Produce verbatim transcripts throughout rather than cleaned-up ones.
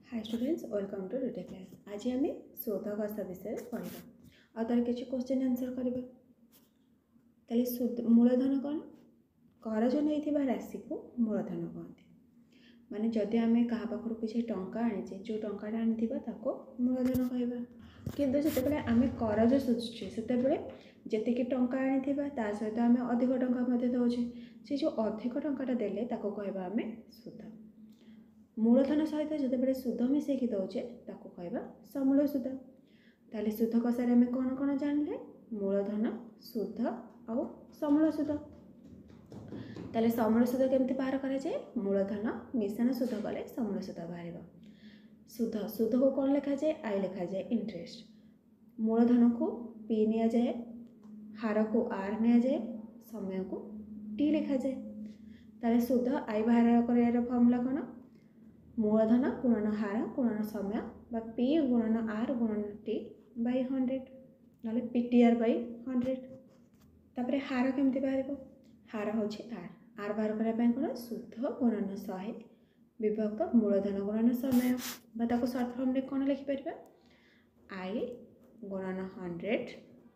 Hi students, welcome to डीटे class. आज आम शोधकसा विषय पढ़ा और तार किसी क्वेश्चन आंसर करवा। मूलधन कौन? करज नहीं राशि को मूलधन कहते। माने जदि आम क्या पाखर किसी टंका आनीचे, जो टंका आनी मूलधन कहवा। किंतु जितेबाला आम करज सुझुचे से जी टंका आनी सहित आम अधिक टंका दौचे, से जो अधिक टंका देले ताको कहवा आम सुध। मूलधन सहित जिते सुध मिसेकी दौचे ताको कहवा समूल सुध। ताले सुध कषार आम कौन कौन जानले? मूलधन, सुध और समूल सुध। ताले समूल सुध केमती बाहर करा जाए? मूलधन मिश्रण सुध कले समूल सुध बाहर। सुध सुध को कौन लिखा जाए? आई लिखा जाए इंटरेस्ट। मूलधन को पी नि जाए, हार को आर नि जाए, समय को टी लिखा जाए। ताले सुध आई बाहर कर फर्मुला कौन? मूलधन गुणन हार गुणन समय बा पी गुणन आर गुणन टी बाई हंड्रेड ना P T R by hundred. तापरे हार केमती बाहर? हार हूँ आर आर बाहर करने कौन? शुद्ध गुणन शहे विभक्त मूलधन गुणन समय बाको सर्ट फर्म रे कौन लिखिपर? आई गुणन हंड्रेड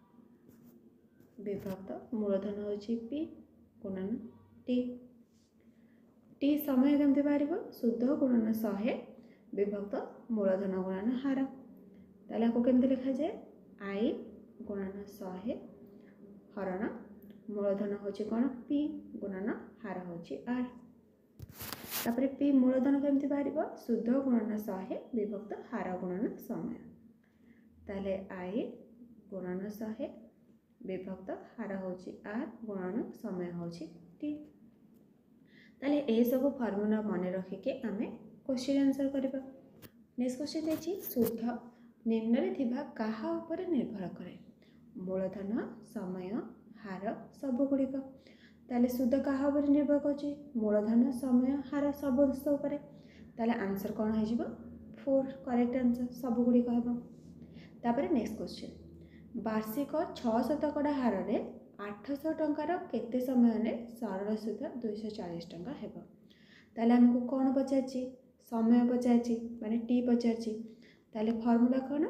विभक्त मूलधन हूँ पी गुणन टी। टी समय केमती बाहर? शुद्ध गुणन शहे विभक्त मूलधन गुणन हार। ताले आपको केमती लिखा जाए? आई गुणन शहे हरण मूलधन हूँ कौन? पी गुणन हार हूँ आर। तापर पी मूलधन केमती बाहर? शुद्ध गुणन शहे विभक्त हार गुणन समय। ताले आई गुणन शहे विभक्त हार हूँ आर गुणन समय हूँ टी। ताले ए सब फर्मुला मन रखिके आमे क्वेश्चन आंसर करबा। नेक्स्ट क्वेश्चन देखि शुद्ध निम्न रे थिबा काहा ऊपर निर्भर करे? मूलधन, समय, हार सब गुड़िक। ताले शुद्ध काहा ऊपर निर्भर करछि? मूलधन, समय, हार सब ऊपर। ताले आंसर कौन हो जिवो? फोर करेक्ट आंसर सब गुड़िक हेबो। तापरे नेक्स्ट क्वेश्चन वार्षिक छह शतकड़ा हार रे आठश टंकार केते समय ने सरल सुध दुईश चालीस टंका हेबो। ताले हमको कौन पचारछि? समय पचारछि माने टी पचारछि। ताले फॉर्मूला कौन?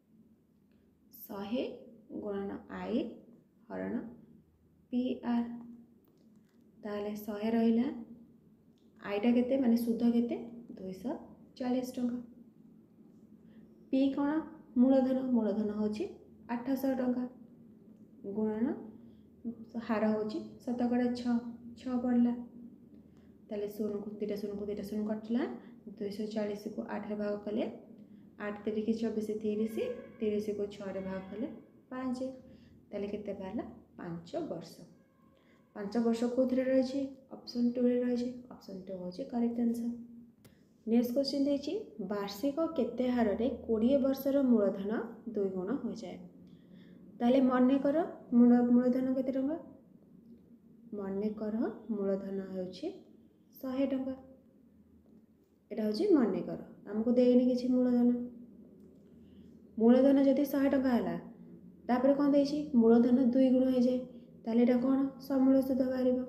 शहे गुणन आई हरण पी आर। ताले शहे रहिला आईटा केते माने सुध केते? दुईश चालीस टंका। पी कौन? मूलधन, मूलधन होछि आठश टंका गुणन हार हूँ शतकड़ा छः छः पड़ला। ताले शून को दुटा शून को दुटा शून कटला दुईश चालीस को आठ भाग कले आठ तिरिक चौबीस तीस तीस को छः भाग कले पाँच। ताले केते बाहरला? पाँच वर्ष। पाँच वर्ष कौन रही? ऑप्शन टू रे रही। ऑप्शन टू हूँ करेक्ट आंसर। नेक्स्ट क्वेश्चन देखिए वार्षिक केते हार रे बीस वर्षर मूलधन दुई गुण हो जाए। ताले मन कर मूल मूलधन केते टंका? मन कर मूलधन होछि शहे टंका। एटा होछि मन कर हमको देनी किछि मूलधन। मूलधन जदि शहे टंका हला तापर कोन देछि? मूलधन दुई गुण हो जाए। ताले एटा कोन? समूल सुध बाहरिबो।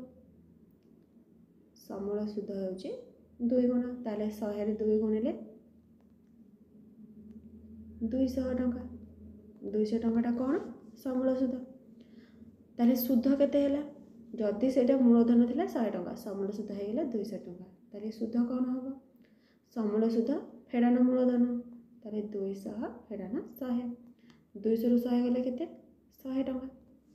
समूल सुध होछि दुई गुण। ताले शहे रे दुई गुणिले दुईश टंका। दुईश टंकाटा कौन? समूल सुध। ताले सुध केते हैला? जदि सेटा मूलधन थिला शहे टंका समूल सुध हो गला दुईश टंका। ताले सुध कौन हम? समूल सुध फेड़ान मूलधन। ताले दुईश फेड़ान शहे। दुईश रु शहे गले केते? शहे टंका।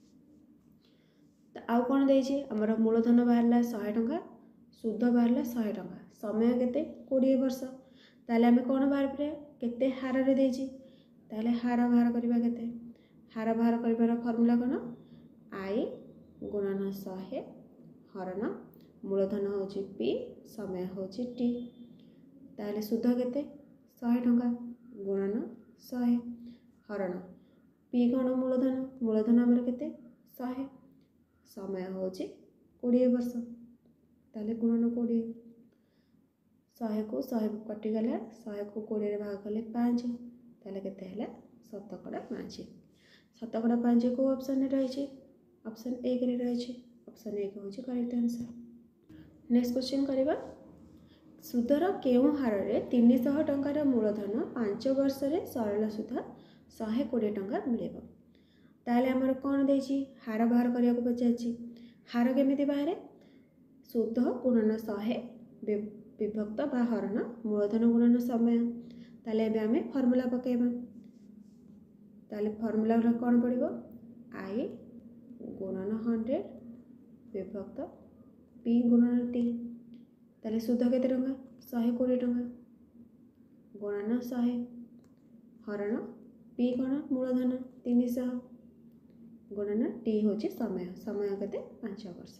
आउ कौन देछि? हमर मूलधन बाहरला शहे टंका, सुध बाहरला शहे टंका, समय केते? बीस वर्ष। ताले आमे कौन बाहर पे केते हार रे देछि? ताले हार बाहर करबा केते? हार बाहर करबार फॉर्मूला कौन? आई गुणन शहे हरण मूलधन होछि पी समय होछि टी। ताले सुध केते? शहे टंका गुणन शहे हरण पी कौन? मूलधन, मूलधन हमर केते? शहे, समय होछि बीस वर्ष। ताले गुणन बीस। शहे को शहे कटिगला शहे को बीस रे भाग कले पाँच। ताले केते हैला? शतकड़ा पाँच। शतकड़ा पाँच को ऑप्शन रही? ऑप्शन एक रे रही। ऑप्शन एक हूँ करेक्ट आंसर। नेक्स्ट क्वेश्चन करबा ସୁଧର କେଉଁ ହାରରେ ତିନିଶହ ଟଙ୍କାର ମୂଳଧନ ପାଞ୍ଚ ବର୍ଷରେ ସରଳ ସୁଧ ଶହେ କୋଡ଼ିଏ ଟଙ୍କା ମିଳିବ। ତାହେଲେ ଆମର କ'ଣ ଦେଇଛି, ହାର ବାହାର କରିବାକୁ ପଚାରିଛି। ହାର କେମିତି ବାହାରେ, ସୁଧ ଗୁଣନ ଶହେ ବିଭକ୍ତ ବା ହରଣ ମୂଳଧନ ଗୁଣନ ସମୟ। ତାହେଲେ ଏବେ ଆମେ ଫର୍ମୁଲା ପକାଇବା। ତାହେଲେ ଫର୍ମୁଲା କ'ଣ ପଡ଼ିବ, ଆଇ ଗୁଣନ ହଣ୍ଡ୍ରେଡ଼ ବିଭକ୍ତ ପି ଗୁଣନ ଟି। ତାହେଲେ ସୁଧ କେତେ ଟଙ୍କା, ଶହେ କୋଡ଼ିଏ ଟଙ୍କା ଗୁଣନ ଶହେ ହରଣ ପି କ'ଣ ମୂଳଧନ ତିନିଶହ ଗୁଣନ ଟି ହେଉଛି ସମୟ, ସମୟ କେତେ ପାଞ୍ଚ ବର୍ଷ।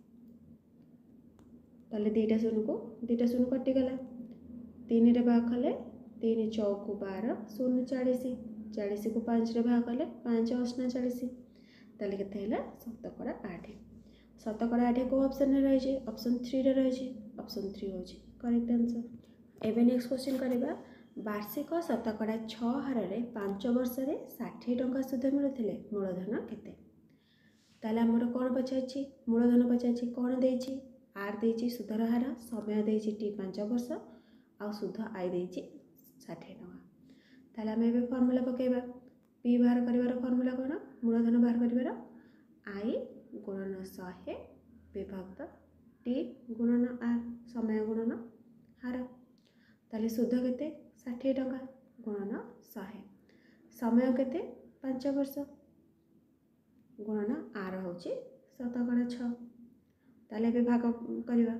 ତାହେଲେ ଦୁଇଟା ଶୂନକୁ ଦୁଇଟା ଶୂନ କଟିଗଲା, ତିନିରେ ଭାଗ କଲେ ତିନି ଚଉକୁ ବାର ଶୂନ ଚାଳିଶ, ଚାଳିଶକୁ ପାଞ୍ଚରେ ଭାଗ କଲେ ପାଞ୍ଚ ଅଶନା ଚାଳିଶ। ତାହେଲେ କେତେ ହେଲା, ଶତକଡ଼ା ଆଠ। ଶତକଡ଼ା ଆଠ କେଉଁ ଅପସନ୍ରେ ରହିଛି, ଅପସନ୍ ଥ୍ରୀରେ ରହିଛି। ଅପସନ୍ ଥ୍ରୀ ହେଉଛି କରେକ୍ଟ ଆନ୍ସର୍। ଏବେ ନେକ୍ସଟ କ୍ୱେଶ୍ଚିନ୍ କରିବା, ବାର୍ଷିକ ଶତକଡ଼ା ଛଅ ହାରରେ ପାଞ୍ଚ ବର୍ଷରେ ଷାଠିଏ ଟଙ୍କା ସୁଧ ମିଳୁଥିଲେ ମୂଳଧନ କେତେ। ତାହେଲେ ଆମର କ'ଣ ପଚାରିଛି, ମୂଳଧନ ପଚାରିଛି। କ'ଣ ଦେଇଛି, ଆର୍ ଦେଇଛି ସୁଧର ହାର, ସମୟ ଦେଇଛି ଟି ପାଞ୍ଚ ବର୍ଷ, ଆଉ ସୁଧ ଆଇ ଦେଇଛି ଷାଠିଏ ଟଙ୍କା। ତାହେଲେ ଆମେ ଏବେ ଫର୍ମୁଲା ପକାଇବା। ପି ବାହାର କରିବାର ଫର୍ମୁଲା କ'ଣ, ମୂଳଧନ ବାହାର କରିବାର ଆଇ ଗୁଣନ ଶହେ ବିଭକ୍ତ ଟି ଗୁଣନ ଆର୍, ସମୟ ଗୁଣନ ହାର। ତାହେଲେ ସୁଧ କେତେ, ଷାଠିଏ ଟଙ୍କା ଗୁଣନ ଶହେ, ସମୟ କେତେ ପାଞ୍ଚ ବର୍ଷ ଗୁଣନ ଆର ହେଉଛି ଶତକଡ଼ା ଛଅ। ତାହେଲେ ଏବେ ଭାଗ କରିବା,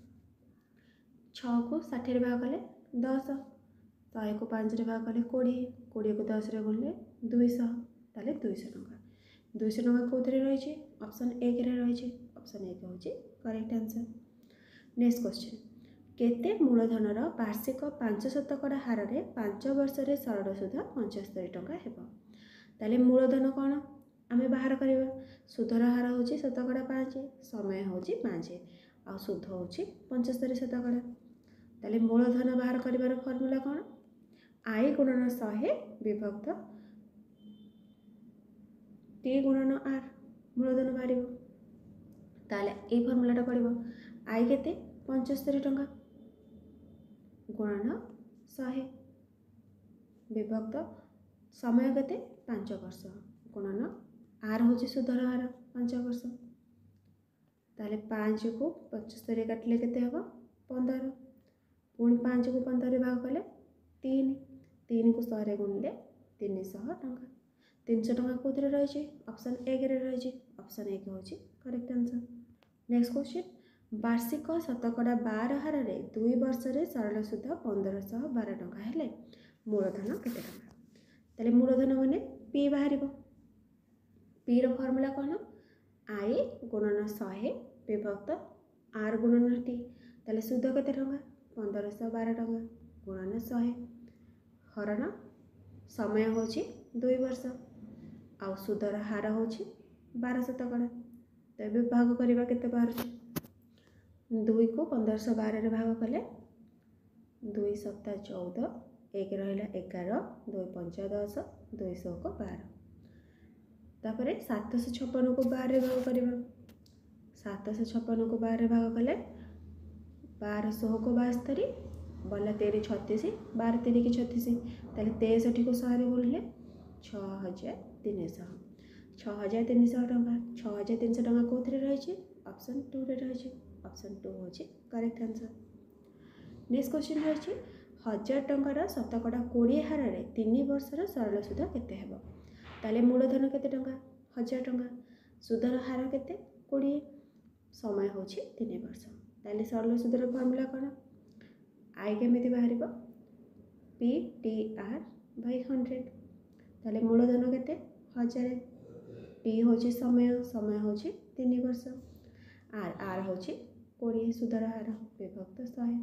ଛଅକୁ ଷାଠିଏରେ ଭାଗ କଲେ ଦଶ, ଶହେକୁ ପାଞ୍ଚରେ ଭାଗ କଲେ କୋଡ଼ିଏ, କୋଡ଼ିଏକୁ ଦଶରେ ଗୁଣିଲେ ଦୁଇଶହ। ତାହେଲେ ଦୁଇଶହ ଟଙ୍କା। ଦୁଇଶହ ଟଙ୍କା କେଉଁଥିରେ ରହିଛି, ଅପସନ୍ ଏକରେ ରହିଛି। ଅପସନ୍ ଏକ ହେଉଛି କରେକ୍ଟ ଆନ୍ସର୍। ନେକ୍ସଟ କ୍ୱେଶ୍ଚିନ୍, କେତେ ମୂଳଧନର ବାର୍ଷିକ ପାଞ୍ଚ ଶତକଡ଼ା ହାରରେ ପାଞ୍ଚ ବର୍ଷରେ ସରଳ ସୁଧ ପଞ୍ଚସ୍ତରୀ ଟଙ୍କା ହେବ। ତାହେଲେ ମୂଳଧନ କ'ଣ ଆମେ ବାହାର କରିବା, ସୁଧର ହାର ହେଉଛି ଶତକଡ଼ା ପାଞ୍ଚ, ସମୟ ହେଉଛି ପାଞ୍ଚ, ଆଉ ସୁଧ ହେଉଛି ପଞ୍ଚସ୍ତରୀ ଶତକଡ଼ା। ତାହେଲେ ମୂଳଧନ ବାହାର କରିବାର ଫର୍ମୁଲା କ'ଣ, ଆଇ ଗୁଣନ ଶହେ ବିଭକ୍ତ ଟି ଗୁଣନ ଆର୍, ମୂଳଧନ ବାହାରିବ। ତାହେଲେ ଏଇ ଫର୍ମୁଲାଟା ପଡ଼ିବ, ଆଇ କେତେ ପଞ୍ଚସ୍ତରୀ ଟଙ୍କା ଗୁଣନ ଶହେ ବିଭକ୍ତ ସମୟ କେତେ ପାଞ୍ଚ ବର୍ଷ ଗୁଣନ ଆର୍ ହେଉଛି ସୁଧର ହାର ପାଞ୍ଚ ବର୍ଷ। ତାହେଲେ ପାଞ୍ଚକୁ ପଞ୍ଚସ୍ତରୀ କାଟିଲେ କେତେ ହେବ, ପନ୍ଦର, ପୁଣି ପାଞ୍ଚକୁ ପନ୍ଦରରେ ଭାଗ କଲେ ତିନି, ତିନିକୁ ଶହେରେ ଗୁଣିଲେ ତିନିଶହ ଟଙ୍କା। ତିନିଶହ ଟଙ୍କା କେଉଁଥିରେ ରହିଛି, ଅପସନ୍ ଏକରେ ରହିଛି। ଅପସନ୍ ଏକ ହେଉଛି କରେକ୍ଟ ଆନ୍ସର୍। ନେକ୍ସଟ କ୍ୱେଶ୍ଚିନ୍, ବାର୍ଷିକ ଶତକଡ଼ା ବାର ହାରରେ ଦୁଇ ବର୍ଷରେ ସରଳ ସୁଧ ପନ୍ଦରଶହ ବାର ଟଙ୍କା ହେଲେ ମୂଳଧନ କେତେ ଟଙ୍କା। ତାହେଲେ ମୂଳଧନ ମାନେ ପି ବାହାରିବ। ପିର ଫର୍ମୁଲା କ'ଣ, ଆଇ ଗୁଣନ ଶହେ ବିଭକ୍ତ ଆର୍ ଗୁଣନ ଟି। ତାହେଲେ ସୁଧ କେତେ ଟଙ୍କା, ପନ୍ଦରଶହ ବାର ଟଙ୍କା ଗୁଣନ ଶହେ ହରଣ ସମୟ ହେଉଛି ଦୁଇ ବର୍ଷ, ଆଉ ସୁଧର ହାର ହେଉଛି ବାର ଶତକଡ଼ା। ତ ଏବେ ଭାଗ କରିବା, କେତେ ବାହାରୁଛି, ଦୁଇକୁ ପନ୍ଦରଶହ ବାରରେ ଭାଗ କଲେ ଦୁଇ ସତା ଚଉଦ, ଏକ ରହିଲା ଏଗାର, ଦୁଇ ପଞ୍ଚା ଦଶ, ଦୁଇଶହକୁ ବାର। ତାପରେ ସାତଶହ ଛପନକୁ ବାରରେ ଭାଗ କରିବା, ସାତଶହ ଛପନକୁ ବାରରେ ଭାଗ କଲେ ବାର ଷୋହଳକୁ ବାସ୍ତରୀ, ବଲା ତେରି ଛତିଶ, ବାର ତିରିକି ଛତିଶ। ତାହେଲେ ତେଷଠିକୁ ଶହେରେ ଗୁଣିଲେ ଛଅ ହଜାର ତିନିଶହ, ଛଅ ହଜାର ତିନିଶହ ଟଙ୍କା। ଛଅ ହଜାର ତିନିଶହ ଟଙ୍କା କେଉଁଥିରେ ରହିଛି, ଅପସନ୍ ଟୁରେ ରହିଛି। ଅପସନ୍ ଟୁ ହେଉଛି କରେକ୍ଟ ଆନ୍ସର୍। ନେକ୍ସଟ କ୍ୱେଶ୍ଚିନ୍ ରହିଛି, ହଜାର ଟଙ୍କାର ଶତକଡ଼ା କୋଡ଼ିଏ ହାରରେ ତିନି ବର୍ଷର ସରଳ ସୁଧ କେତେ ହେବ। ତାହେଲେ ମୂଳଧନ କେତେ ଟଙ୍କା, ହଜାର ଟଙ୍କା, ସୁଧର ହାର କେତେ କୋଡ଼ିଏ, ସମୟ ହେଉଛି ତିନି ବର୍ଷ। ତାହେଲେ ସରଳ ସୁଧର ଫର୍ମୁଲା କ'ଣ, ଆଇ କେମିତି ବାହାରିବ, P T R by hundred. ତାହେଲେ ମୂଳଧନ କେତେ ହଜାର, ଟି ହେଉଛି ସମୟ, ସମୟ ହେଉଛି ତିନି ବର୍ଷ, ଆର୍ ଆର୍ ହେଉଛି କୋଡ଼ିଏ ସୁଧର ହାର ବିଭକ୍ତ ଶହେ।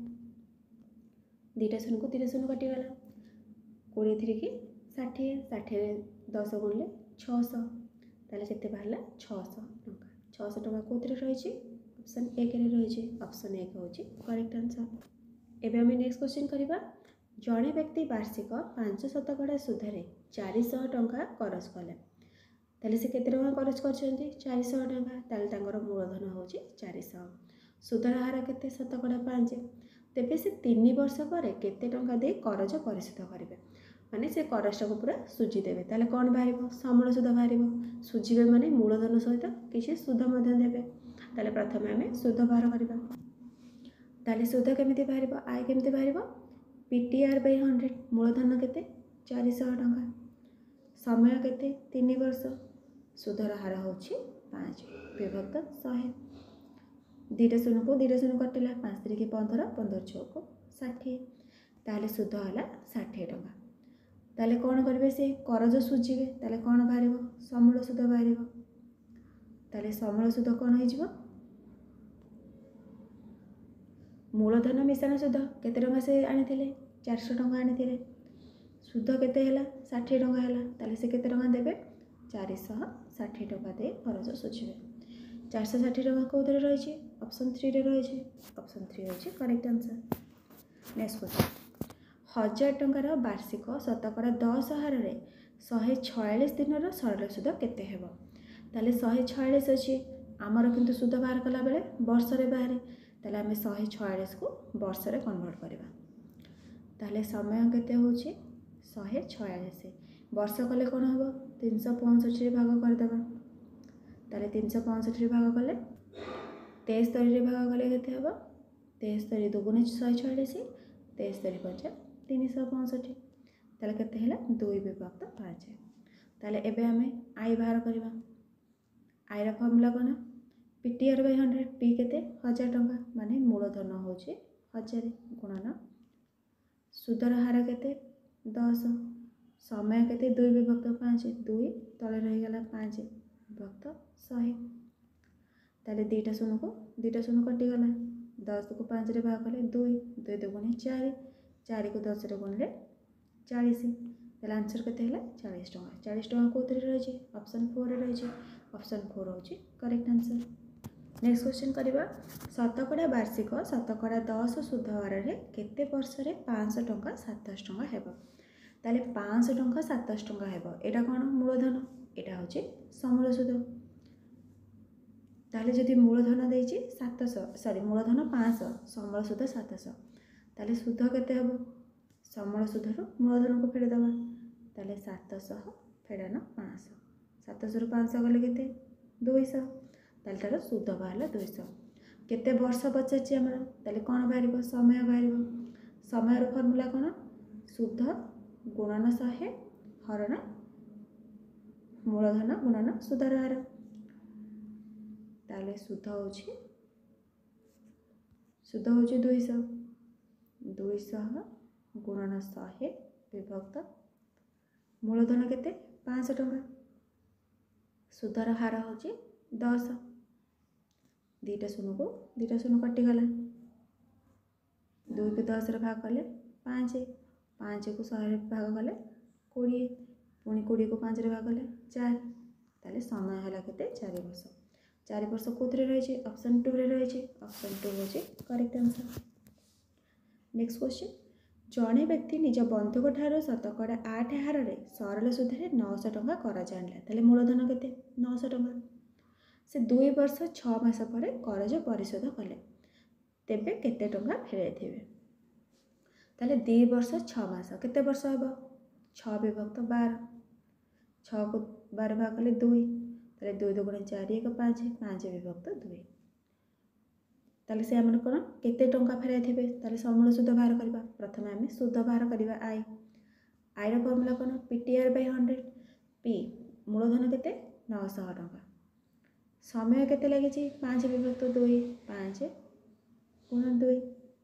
ଦୁଇଟା ଶୂନକୁ ଦୁଇଟା ଶୂନ କଟିଗଲା, କୋଡ଼ିଏ ତିରିକି ଷାଠିଏ, ଷାଠିଏରେ ଦଶ ଗୁଣିଲେ ଛଅଶହ। ତାହେଲେ କେତେ ବାହାରିଲା, ଛଅଶହ ଟଙ୍କା। ଛଅଶହ ଟଙ୍କା କେଉଁଥିରେ ରହିଛି, ଅପସନ୍ ଏକରେ ରହିଛି। ଅପସନ୍ ଏକ ହେଉଛି କରେକ୍ଟ ଆନ୍ସର୍। ଏବେ ଆମେ ନେକ୍ସଟ କ୍ୱେଶ୍ଚିନ୍ କରିବା, ଜଣେ ବ୍ୟକ୍ତି ବାର୍ଷିକ ପାଞ୍ଚ ଶତକଡ଼ା ସୁଧରେ ଚାରିଶହ ଟଙ୍କା କରଜ କଲେ। ତାହେଲେ ସେ କେତେ ଟଙ୍କା କରଜ କରିଛନ୍ତି, ଚାରିଶହ ଟଙ୍କା। ତାହେଲେ ତାଙ୍କର ମୂଳଧନ ହେଉଛି ଚାରିଶହ, ସୁଧର ହାର କେତେ ଶତକଡ଼ା ପାଞ୍ଚ, तेबे से तीन वर्ष पर केते टंका दे करज परिशोध करेंगे माने से करजटा को पूरा सुझीदेवे ताले कौन बाहर समूल सुध बाहर सुझीबे माने मूलधन सहित किसी सुध देवे ताले प्रथम आम सुध बाहर करवा ताले सुध केमिति बाहर आय केमिति बाहर पीटीआर बाय हंड्रेड मूलधन केते चार सौ टंका समय केते तीन वर्ष सुधर हार होछि पाँच विभक्त सौ दुईटा शून्य को दुईटा शून्य कटिला पाँच तारिख पंद्रह पंद्रह छः को षाठी ताले सुध है षाठी टंका ताले कौन करेंगे से करज सुझीबे ताले कौन बाहर समूल सुध बाहर ताले समूल सुध कौन हो मूलधन मिश्रण सुध केते टंका से आनी चार सौ टंका आनी सुध केते हला षाठी टंका हला ताले से केते टंका देबे चार सौ षाठी टंका दे करज सुझीबे चार सौ षाठी टंका कौन रही ऑप्शन थ्री रे रही ऑप्शन थ्री रही करेक्ट आंसर। नेक्स्ट क्वेश्चन हजार टंकार वार्षिक शतकड़ा दस हार में शहे छयालीस दिन सरल सुध केते हेबो ताले शहे छयालीस अच्छी आमर किंतु सुध बाहर कला बेले वर्ष रे बाहर ताले आम शहे छयालीस को वर्ष रे कन्वर्ट करवा ताले समय केते होछि शहे छयालीस वर्ष कले कौन हम तीन सौ पैंसठ भाग करदेवा ताले तीन सौ पैंसठ भाग कले तेस्तरी भाग कले केते हेबो तेस्तरी दुगुणे शहे छयालीस तेस्तरी पंचा तीन सौ पैंसठ ताले केते हैला दुई विभक्त पाँच ताले एबे आमे आई बाहर करवा आई रा फॉर्मूला कोन पीटीआर बाय हंड्रेड पी केते हजार टंका माने मूलधन होचे हजार गुणन सुधर हार केते दस समय केते दुई विभक्त पाँच दुई तले रही गला पाँच विभक्त सौ ताले दुईटा शून्य को दुईटा शून्य कटिगला दस को पाँच रे भाग कले दुई दुई दुगुणे चार चार को दस रे गुणले चालीस ताले आंसर केते हैला चालीस टंका चालीस टंका कोथरे रही ऑप्शन फोर रे रही ऑप्शन फोर होची करेक्ट आंसर। नेक्स्ट क्वेश्चन करबा शतकड़ा वार्षिक शतकड़ा दस सुध हार रे केते वर्ष रे पाँच सौ टंका सात सौ टंका हेबो ताले पाँच सौ टंका सात सौ टंका हेबो एटा कोन मूलधन एटा होची समूल सुध ताले जदि मूलधन देछि सात सौ सॉरी मूलधन पाँच सौ समूल सुध सात सौ ताले सुध केते हेबो समूल सुधर मूलधन को फेड़ दबा ताले सात सौ फेड़ान पाँच सौ सात सौ पाँच सौ गले केते दुई सौ ताले तार सुध बाहर दुई सौ केते वर्ष पचार आमर ताले कौन बाहर समय बाहर समय फर्मूला कौन सुध गुणन शहे हरण मूलधन गुणन सुधर हार ताले सुध होची सुध होची दुई सौ दुई सौ गुणन शहे विभक्त मूलधन केते पाँच सौ टंका सुधर हार होची दस दुईटा शून्य को दुईटा शून्य कटिगला दुई को दस रे भाग कले पाँच पाँच को सौ भाग कले कोड़े पुणी कोड़े को पाँच रे भाग कले चार ताले समय है केते चार वर्ष चार वर्ष कोथरे रही ऑप्शन टू रे रही ऑप्शन टू होची करेक्ट आंसर। नेक्स्ट क्वेश्चन जड़े व्यक्ति निज बंधुक ठार शतकड़ा आठ हार में सरल सुधे नौ सौ टंका करज आनला ताले मूलधन केते नौ सौ टंका से दुई वर्ष छः मास पर करज परिशोध कले तेबे केते टंका फेराई थिबे ताले दुई वर्ष छः मास केते वर्ष हम छः विभक्त बार छः को बार भाग कले दुई ताले दुई दुगुणे चार एक पाँच पाँच विभक्त दुई ताले से आमने कौन केते टंका फेराई थिबे ताले समूल सुध बाहर करबा प्रथम आम सुध बाहर करबा आई आई रा फॉर्मूला कौन पीटीआर बाय हंड्रेड पी मूलधन केते नौ सौ टंका समय केते लगी पाँच विभक्त दुई पाँच गुण दुई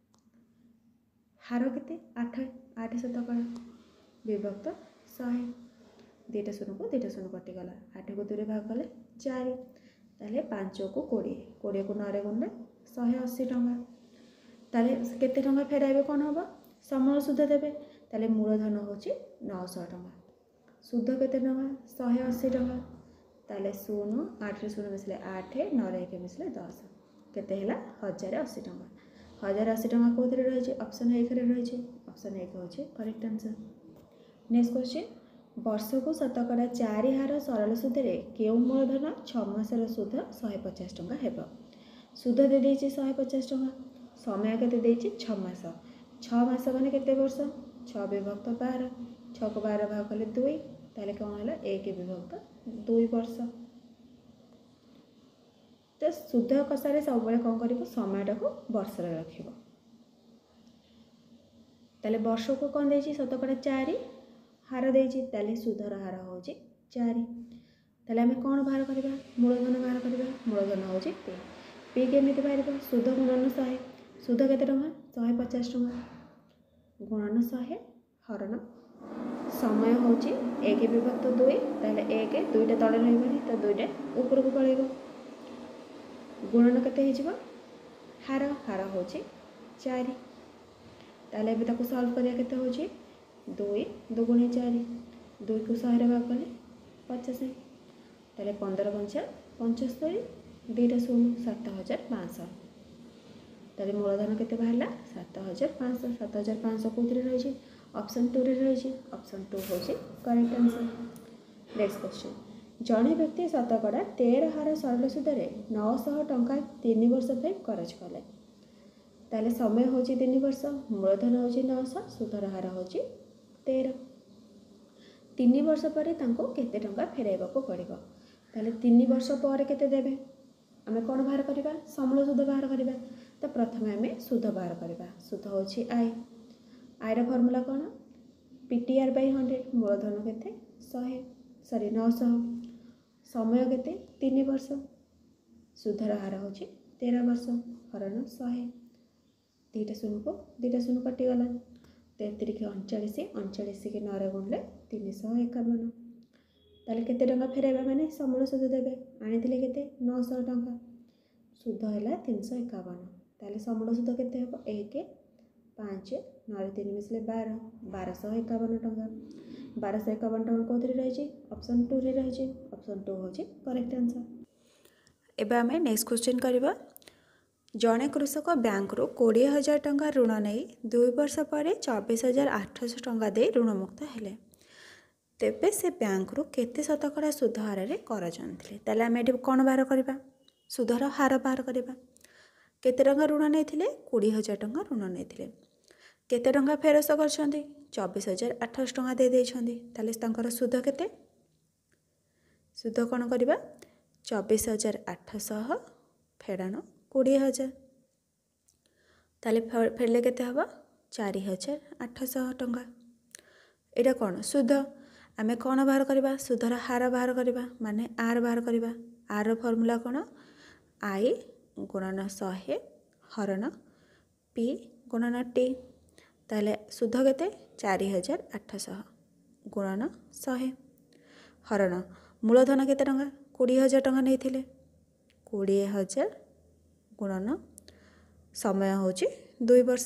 हार केते आठ आठ शतकड़ा विभक्त शहे दुईटा शून्य को दुईटा शून्य कटिगला आठ को दूर भाग कले चार ताले पाँच को कोड़े कोड़े को नौ गुणले शहे अशी टंका ताले केते टंका फेराइबे कौन हम समूल सुध देवे ताले मूलधन होची नौ सौ टंका सुध केते टंका शहे अशी टंका ताले शून्य आठ रे शून्य मिसले आठ नौ रे एक मिसले दस केते हैला हजार अशी टंका हजार अशी टंका कोथरे रही ऑप्शन एक रे रही ऑप्शन एक होची करेक्ट आंसर। नेक्स्ट क्वेश्चन वर्ष को शतकड़ा चार हार सरल सुधे केउ मूलधन छः मासर सुध शहे पचास टंका हेब सुध दे देछि शहे पचास टंका समय केते देछि छह मास छह मास माने केते वर्ष छह विभक्त बारह छह को बारह भाग कले दुई ताले कौन है एक विभक्त दुई वर्ष। तो शुद्ध कषारे सब बेले कौन कर समयटा को वर्ष रख ताले वर्ष को कौन देछि शतकड़ा चारि हार देछि ताले शुद्धर हार हो चारि ताले आम कौन बाहर करवा मूलधन बाहर करवा मूलधन हो पी पी केमी बाहर शुद्ध गुणन शहे शुद्ध केते टंका शहे पचास टंका गुणन शहे हरण समय हूँ एक विभक्त दुई ताले एक दुईटा तले रही तो दुईटा ऊपर को पड़ेगा गुणन केते हार हार हो चारि ताले भी ताको सॉल्व करिया केते होची दुई दुगुणी चारि दुई को शहे भाग कले पचास ताले पंद्रह पंचा पंचस्तरी दुईटा शून्य सात हजार पाँच ताले मूलधन केते बाहरला सात हजार पाँच सात हजार पाँच कौन रही ऑप्शन टू रे रही ऑप्शन टू हूँ करेक्ट आंसर। नेक्स्ट क्वेश्चन जड़े व्यक्ति शतकड़ा तेरह हार सरल सुधे नौश टंका तीन वर्ष पर खरच कले ताले समय हूँ तीन वर्ष मूलधन हूँ नौश सुधर हार हूँ तेरह तीन वर्ष पर केते टंका फेरैबा को पड़िबो ताले तीन वर्ष पर केते देबे आमे कौन बाहर करवा समूल सुध बाहर करवा तो प्रथम आम सुध बाहर करवा सुध हूँ आई आईर फर्मूला कौन पीटीआर बाई हंड्रेड मूलधन केते शहे सॉरी नौश समय केते तीन वर्ष सुधर हार हूँ तेरह वर्ष हरण शहे दुईटा शून्य को दुईटा शून्य कटिगला तेतरी के अड़चाश अड़चाश के नौ गुणले तीन सौ एकावन ताले केते टंका फेरैबा माने समूल सुध देबे आनिथिले केते नौ सौ टंका सुध है तीन सौ एकावन ताले समूल सुध केते हबो एक पाँच नौ तीन मिसले बारह बारश एकावन टंका बारश एकावन टंका कौन रही ऑप्शन टू रे रही ऑप्शन टू हूँ करेक्ट आंसर। एबे आमे नेक्स्ट क्वेश्चन करबा जड़े कृषक बैंक रु कोड़े हजार टंका ऋण नहीं दुई वर्ष पर चौबीस हजार आठश टंका दे ऋण मुक्त हेले तेबे से बैंक रु केते शतकड़ा सुध हार रे कर जानथिले ताले आमे एठी कोन बाहर करबा सुधर हार बाहर करबा केते टंका ऋण नहीं कोड़े हजार टंका ऋण नहीं केते टंका फेरस्त करछंती चौबीस हजार आठश टंका दे देछंती ताले तांकर सुध केते सुध कोन करबा चौबीस हजार आठश फेराण कोड़े हजार ताले फेरले केते हबा चार हजार आठश टंका एटा कौन सुध आमे कौन बाहर करवा सुधर हार बाहर करवा माने आर बाहर करवा आर फर्मूला कौन आई गुणन शहे हरण पी गुणन टी ताले सुध केते चार हजार आठश गुणन शहे हरण मूलधन केते टंका कोड़े हजार टंका नहीं कोड़े हजार गुणन समय हूँ दुई वर्ष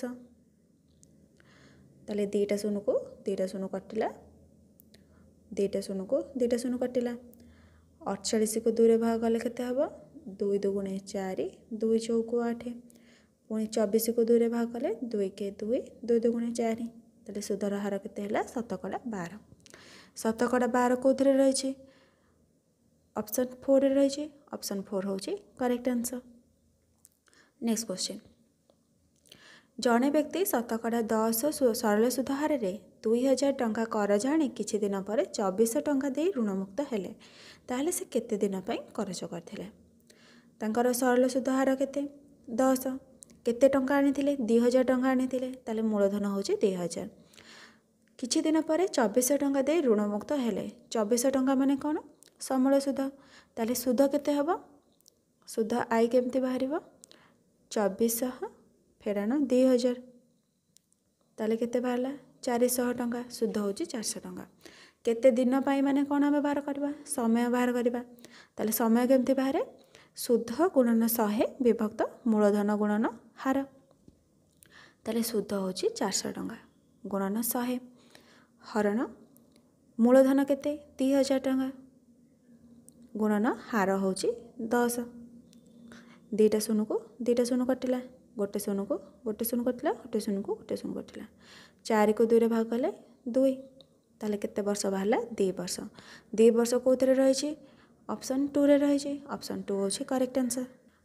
ताले दीटा शून्य को दीटा शून्य कटिला दीटा शून्य को दीटा शून्य कटिला अड़चाश को दुई भाग कले केते हबो दुई दुगुणे चार दुई चौको आठ पुणी चौबीस को दुई भाग कले दुई के दुई दुई दुगुणे चार ताले सुधर हार केते हला शतकड़ा बारह शतकड़ा बारह कौन रही ऑप्शन फोर रही ऑप्शन फोर हूँ करेक्ट आंसर। नेक्स्ट क्वेश्चन जड़े व्यक्ति शतकड़ा दस सरल सुध हार रे दुई हजार टंका कर जाने किछि दिन पर चौबीस टंका दे ऋण मुक्त हेले ताहले से केते दिन पई खर्च करथिले तांकर सरल सुध हार केते दस केते टंका आनिथिले दो हजार टंका आनिथिले ताले मूलधन होची दो हजार किछि दिन पर चौबीस टंका दे ऋण मुक्त हेले चौबीस टंका माने कोन समूल सुध ताले सुध केते हबो सुध आई केमती बाहरिबो चौबीस फेराण दो हजार ताले केते बाहरला चार सौ टंका सुध होची चार सौ टंका केते दिन पाई माने कोन आमे बाहर करबा समय बाहर करबा ताले समय केमती बाहरे शुद्ध गुणन शहे विभक्त मूलधन गुणन हार ताले शुद्ध होची चार सौ टंका गुणन शहे हरण मूलधन केते तीन हजार टंका गुणन हार होची दस दुईटा शून्य को दुईटा शून्य कटिला गोटे शून्य को गोटे शून्य कटिला गोटे शून्य को गोटे शून्य कटिला चार को दुई भाग कले दुई ताले केते वर्ष बाहरला दो वर्ष दो वर्ष कौन रही ऑप्शन टू रे रही ऑप्शन टू हूँ करेक्ट आंसर।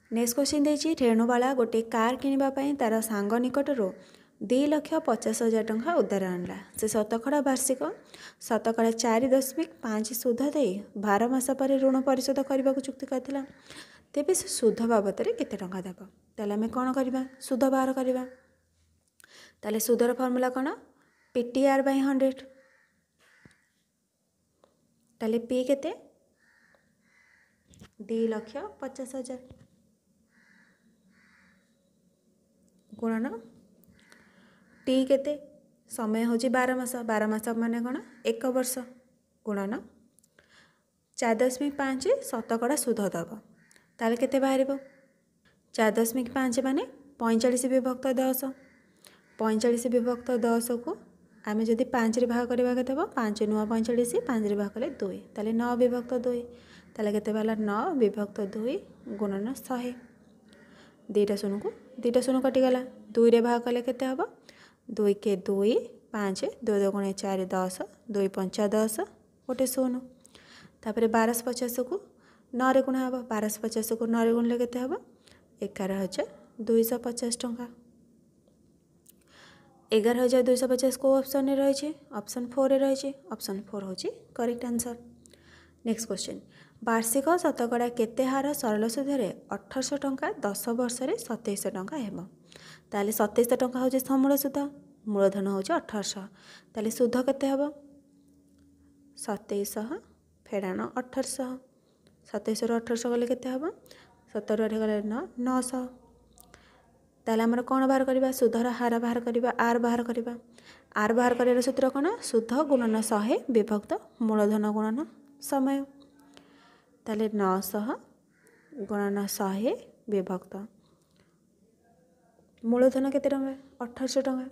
नेक्स्ट क्वेश्चन देछि रेणुबाला गोटे कार किनिबा पई तार सांग निकटरू दुई लक्ष पचास हजार टंका उधार आणला से शतकड़ा वार्षिक शतकड़ा चार दशमिक पाँच सुध दे बार मास पर ऋण परिशोध करने को चुक्ति करथिला तेबे से सुध बाबद केते टंका देब ताले आमे कोन करबा सुध बाहर करबा ताले सुधर फॉर्मूला कोन पीटीआर बाय हंड्रेड ताले पी केते दुई लक्ष पचास हजार गुणन टी केते समय होची बारह मास बारह मास माने कोन एक वर्ष गुणन चार दशमिक पाँच शतकड़ा सुध दब ताले केते बाहरिबो चार दशमिक पाँच माने पैंतालीस विभक्त दस पैंतालीस विभक्त दस को आमे जदि पाँच रे भाग करबा केते हो पाँच नुआ पैंतालीस पाँच रे भाग कले दुई ताले नौ विभक्त दुई ताले केते बाला नौ विभक्त दुई गुणन सौ दुईटा शून्य को दुईटा शून्य कटिगला दुई रे भाग कले केते हबो दुई के दुई पाँच दुई दो गुणे चार दस दुई पंचा दस गोटे शून्य तापर बारह पचास को नौ रे गुणा हबो बारह पचास को नौ रे गुणले केते हबो एगार हजार दुईश पचास टंका एगार हजार दुईश पचास को ऑप्शन रही ऑप्शन फोर रही ऑप्शन फोर हूँ करेक्ट आंसर नेक्स्ट क्वेश्चन वार्षिक शतकड़ा केते हार सरल सुधे अठरश टंका दस वर्ष में सतैश टंका हेब ताले सतैश टंका हूँ समूल सुध मूलधन हूँ अठरश ताले सुध केते हेब सतैश फेड़ाण अठरश सतैश रु अठरश गले केते हेब सतर गले न नौश ताले आमर कौन बाहर करबा सुधर हार बाहर करबा आर बाहर करबा आर बाहर करार सूत्र कौन सुध गुणन शहे विभक्त मूलधन गुणन समय ताले नौश गुणन शहे विभक्त मूलधन केते टंका अठरश टंका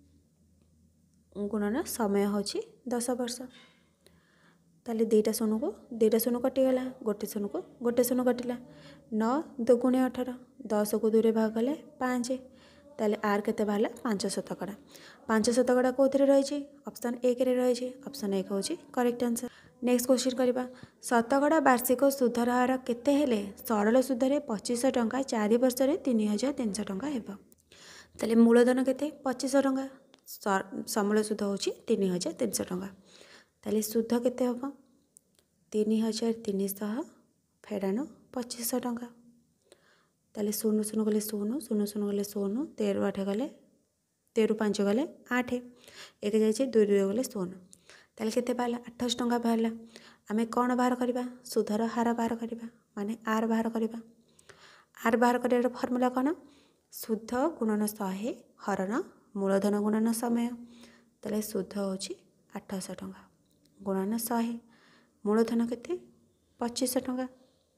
गुणन समय होची दस वर्ष ताले दुईटा शून्य को दुईटा शून्य कटिगला गोटे शून्य को गोटे शून्य कटिला नौ दुगुणे अठर दस को दूर भाग कले पाँच ताले आर केते बाहला पाँच शतकड़ा पाँच शतकड़ा कौन रही ऑप्शन एक रे रही ऑप्शन एक हूँ करेक्ट आंसर नेक्स्ट क्वेश्चन करबा शतकड़ा वार्षिक सुधर हार केते हेले सरल सुधरे पच्चीस टंका चार वर्ष में तीन हजार तीन सौ टंका हेब ताले मूलधन केते पच्चीस टंका समूल सुध हूँ तीन हजार तीन सौ टंका ताले सुध केते हम तीन हजार तीन शह फेड़ाण पच्चीस टंका ताले शून्य शून्य गले शून्य शून्य शून्य गले शून्य तेरु आठ गले तेरु पाँच गले आठ एक जाइए दुई दुई गले शून्य ताले केते बाहला अठाईस टंका बाहला आमे कौन बाहर करबा सुधर हार बाहर करबा माने आर बाहर करबा आर बाहर करार फॉर्मूला कौन शुद्ध गुणन शहे हरण मूलधन गुणन समय ताले शुद्ध होची आठश टंका गुणन शहे मूलधन केते पच्चीस टंका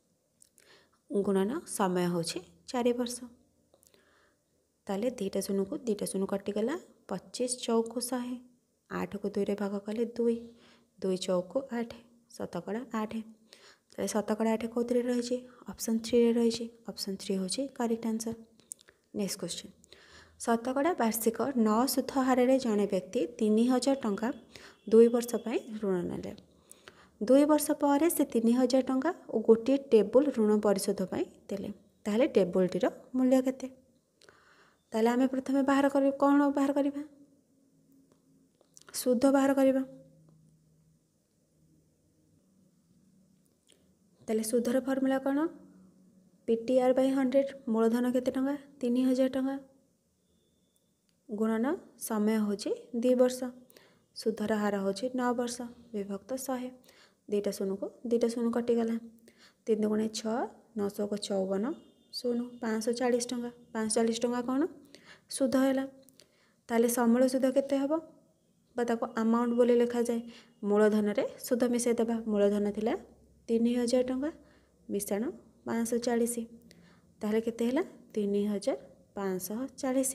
गुणन समय होची चार वर्ष ताले दुईटा शून्य को दुईटा शून्य कटिगला पच्चीस चौक शहे आठ को दुई रे भाग कले दुई दुई चौक आठ शतकड़ा आठ ताले शतकड़ा आठ कौन रही ऑप्शन थ्री रे रही ऑप्शन थ्री हूँ करेक्ट आंसर नेक्स्ट क्वेश्चन शतकड़ा वार्षिक नौ सुध हार जड़े व्यक्ति तीन हजार टंका दुई वर्ष पर ऋण नेले दुई वर्ष पर से तीन हजार टंका और गोटे टेबुल ऋण परिशोध पर देले ताहले टेबुलटीर मूल्य केते ताहले आमे प्रथमे बाहर कर कौन बाहर करबा शुद्ध बाहर करबा ताहले शुद्धर फॉर्मूला कौन पीटीआर बाय हंड्रेड मूलधन केते टंका तीन हजार टंका गुणन समय होची दुई वर्ष शुद्धर हार होची नौ वर्ष विभक्त शहे दुईटा शून्य को दुईटा शून्य कटिगला तीन गुणे छः नौ सौ को चौवन शून्य पाँच सौ चालीस टंका पाँच चालीस टंका कौन शुद्ध है ताले समूल शुद्ध केते हबो बाताको अमाउंट बोले लिखा जाए मूलधन रे शुद्ध मिसाई देबा मूलधन थिला तीन हजार टंका मिसाण पाँच सौ चालीस ताले केते हैला तीन हजार पाँच सौ चालीस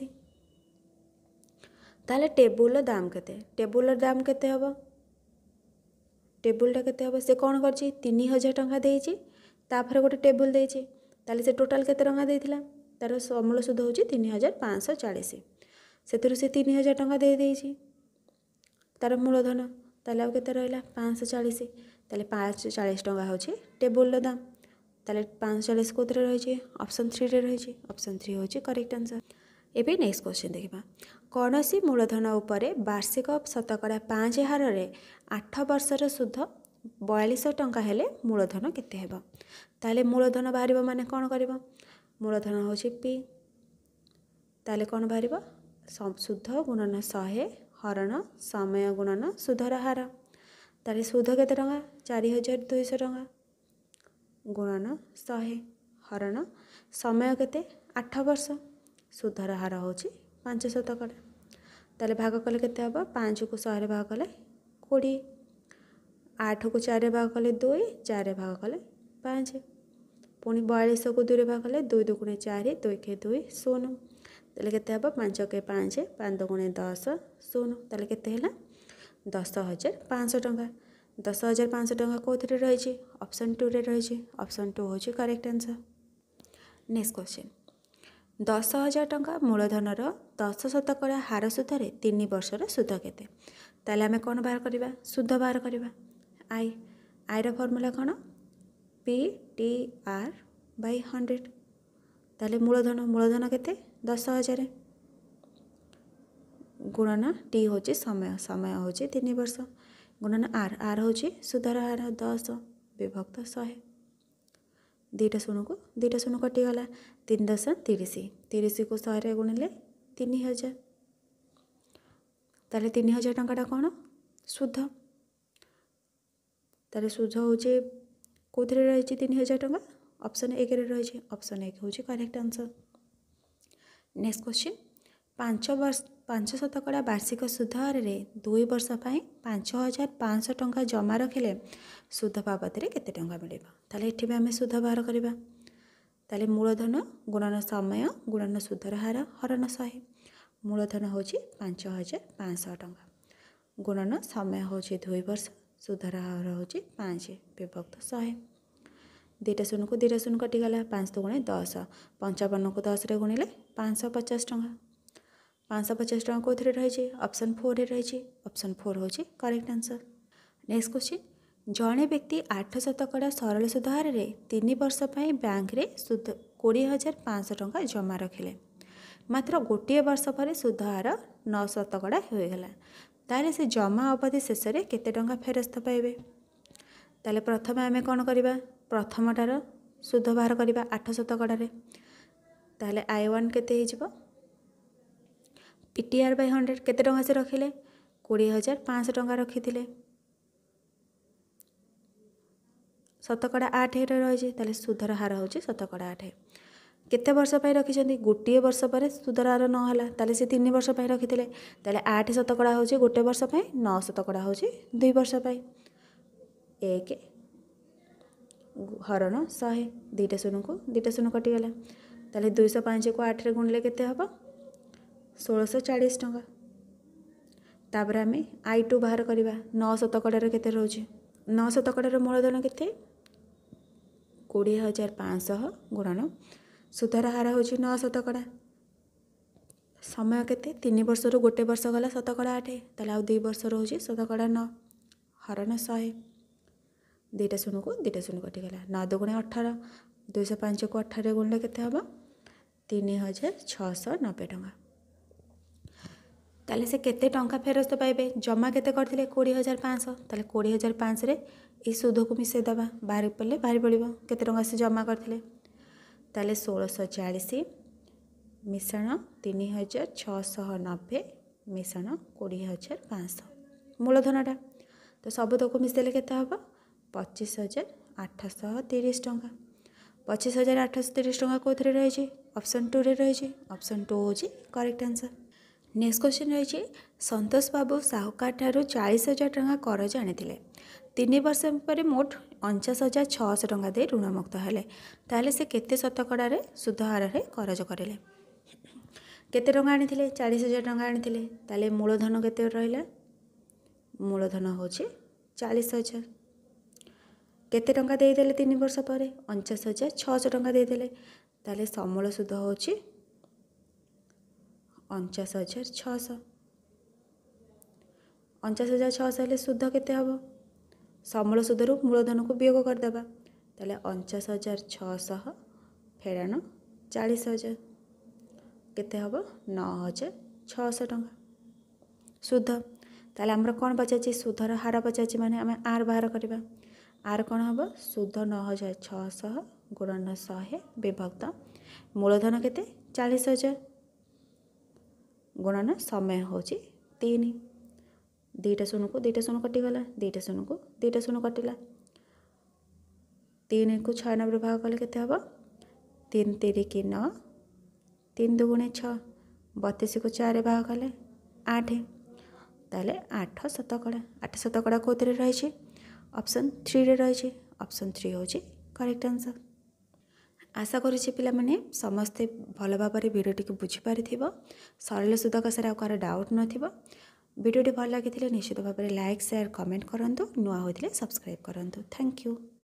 ताले टेबुल दाम केते टेबुल दाम केते हबो टेबुलटा केते हबो से कौन करछि तीन हजार टंका देइछि ताफरे गोटे टेबुल देइछि ताले से टोटाल केते टंका देइथिला तार समूल सुध होछि तीन हजार पाँच सौ चालीस सेतुरु से तीन हजार टंका दे देइछि तार मूलधन ताले आ केते रहला पाँच सौ चालीस ताले पाँच सौ चालीस टंका होछि टेबुल दाम ताले पाँच चालीस कौन रही ऑप्शन थ्री रे रही ऑप्शन थ्री हूँ करेक्ट आंसर। एबे नेक्स्ट क्वेश्चन देखा कौन सी मूलधन उपरे वार्षिक शतकड़ा पाँच हार में आठ वर्षर सुध बयालीस टंका हेले मूलधन केते हेबो ताले मूलधन बाहर माने कौन कर मूलधन हूँ पी ताले कौन बाहर शुद्ध गुणन शहे हरण समय गुणन सुधर हार ताले सुध केते टंका चार हजार दुईश टंका गुणन शहे हरण समय केते आठ वर्ष सुधर हार हूँ पाँच शतकड़ा ताले भाग कले केते हम पाँच को शहे भाग कले कोड़े आठ को चार भाग कले दुई चार भाग कले पाँच पुणी बयालीस को दुई भाग कले दुई दुगुणे चार दुई के दुई शून्य ताले केते हम पाँच के पाँच पाँच दुगुणे दस शून्य ताले केते हैला दस हजार पाँच टंका दस हजार पाँच टंका कौन रही ऑप्शन टू रे रही ऑप्शन टू हूँ करेक्ट आंसर। नेक्स्ट क्वेश्चन दस हजार टंका मूलधनर दस शतकड़ा हार सुधरे तीन वर्षर सुध केते ताले आमे कौन बाहर करवा सुध बाहर करवा आई आईर फर्मूला कौन P T R by hundred ताले मूलधन मूलधन केते दस हजार गुणन टी हूँ समय समय हूँ तीन वर्ष गुणन आर आर हूँ सुधर हार दस विभक्त शहे दुईटा शून्य को दुईटा शून्य कटिगला तीन दस तीस तीस को शहे गुणिले तीन हजार ताले तीन हजार टंका कौन शुद्ध ताले शुद्ध हूँ कौन रही तीन हजार टंका ऑप्शन एक रही ऑप्शन एक हूँ करेक्ट आंसर। नेक्स्ट क्वेश्चन पांच वर्ष पांच शतकड़ा वार्षिक सुध हार में दुई वर्ष पाई पांच हजार पाँच टंका जमा रखिले सुध बाबद में केते टंका मिलेबा ताले एठी भी आमे सुध बाहर करबा ताले मूलधन गुणन समय गुणन सुधर हार हरण शहे मूलधन हूँ पांच हजार पाँच टंका गुणन समय हूँ दुई वर्ष सुधर हार हूँ पाँच विभक्त शहे दुईटा शून्य को दुईटा शून्य कटिगला पाँच दुगुणे दस पंचावन को दस रे गुणिले पाँच सौ पचास टंका पाँच सौ पचास टंका कौन रही ऑप्शन फोर रे रही ऑप्शन फोर हूँ करेक्ट आंसर। नेक्स्ट क्वेश्चन जड़े व्यक्ति आठ शतकड़ा सरल सुध हार में तीन वर्ष पर बैंक रे सुध कोड़े हजार पाँच टंका जमा रखिले मात्र गोटे वर्ष पर सुध हार नौ शतकड़ा होगला ताले से जमा अवधि शेष में केते टंका फेरस्त पाइबे ताले प्रथम आमे कौन करवा प्रथमटार सुध बाहर करवा आठ शतकड़े ताले आई वन केते हिजबो पीटीआर बाय हंड्रेड केते टंका से रखिले कोड़े हजार पाँच टंका रखी शतकड़ा आठ रही ताले सुधर हार हूँ शतकड़ा आठ केते वर्ष पर रखिंट गोटे वर्ष पर सुधर हार नहला ताले से तीन वर्ष पर रखी ताले आठ शतकड़ा हूँ गोटे वर्ष पर नौ शतकड़ा हूँ दुई वर्ष पर एक हरण शहे दुईटा शून्य को दुईटा शून्य कटिगला ताले दुईश पाँच को आठ रे गुणिले केते हबो षोलश चालीस टंका तापर आम आई टू बाहर करवा नौ शतकड़े केते रोचे नौ शतकड़े मूलधन केते कोड़े हजार पाँच गुणन सुधर हार हूँ नौ शतकड़ा समय केते तीन वर्ष रु गोटे वर्ष गला शतकड़ा आठ ताले आउ दुई वर्ष हूँ शतकड़ा नौ हरण शहे दुईटा शून्य को दुईटा शून्य कटिगला नौ दुगुणे अठारह दुईश पाँच को अठारह गुणिले केते हबो तीन हजार छःश नब्बे टंका ताले से केते टंका फेरस्त पाइबे जमा केते करथिले कोड़े हजार पाँच ताले कोड़े हजार पाँच रे ई सुध को मिसई दबा बाहर पड़े बाहर पड़ो केते टंका से जमा करथिले ताले षोलश चालीस मिश्रण तीन हजार छःश नब्बे मिश्रण कोड़े हजार पाँच मूलधनटा तो सबूत को मिसेले केते हबो पच्चीस हजार आठश तीस टंका पच्चीस हजार आठश तीस टंका कौन रही ऑप्शन टू रे रही ऑप्शन टू हूँ करेक्ट आंसर। नेक्स्ट क्वेश्चन रही संतोष बाबू साहूकार ठारू चालीस हजार टंका करज आनी तीन वर्ष पर मोट अणचाश हजार छःश टंका दे ऋणमुक्त हेले ताले से केते शतकड़े सुध हार में करज करेले केते टंका आनी चालीस हजार टंका आनी ताले मूलधन केते रहिला मूलधन हूँ चालीस हजार केते टंका देदेले तीन वर्ष पर अणचाश हजार छःश टंका देदेले ताले समूल सुध हूँ अणचाश हजार छःश अणचाश हजार छःश हेले सुध केते हबो समूल सुधरू मूलधन को वियोग करदेबा ताले अणचाश हजार छःशह फेराण चालीस हजार केते हम नौ हजार छःशह टंका सुध। ताले आमर कौन पचार सुधर हार पचार माने आम आर बाहर करवा आर कौन हम सुध नौ हजार छःशह गुणन शहे विभक्त मूलधन केते चालीस हजार गुणन समय हूँ तीन दुईटा शून को दुईटा शून कटिगला दुईटा शून को दुईटा शून कटिला तीन को छः नंबर भाग कले केते हम तीन तिरिकी नौ तीन दुगुणे छः बतीस को चार भाग कले आठ ताले आठ शतकड़ा आठ शतकड़ा कौन रही ऑप्शन थ्री रे रही ऑप्शन थ्री हूँ करेक्ट आंसर। आशा करुच्ची पिला माने समस्ते भल भाव भिडियोटी को बुझीपारि सरल सुध कषार आर डाउट न भिडियोटी भल लगी निश्चित भाव में लाइक शेयर कमेंट करूँ नुआ होते सब्सक्राइब करूँ थैंक यू।